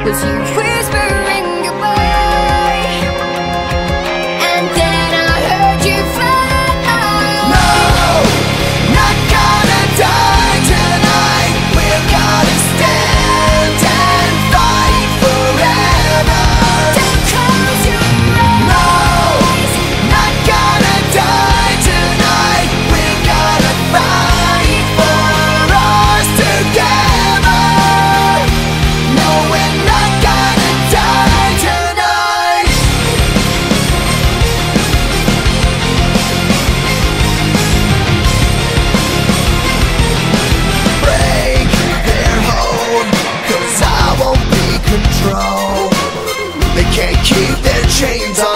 'cause you whispering goodbye, and then I heard you fly. No, not gonna die tonight. We're gonna stand and fight forever. Don't close your No, eyes. not gonna die tonight. We're gonna fight for us together. No, we're not gonna die tonight. Break their hold, 'cause I won't be controlled. They can't keep their chains on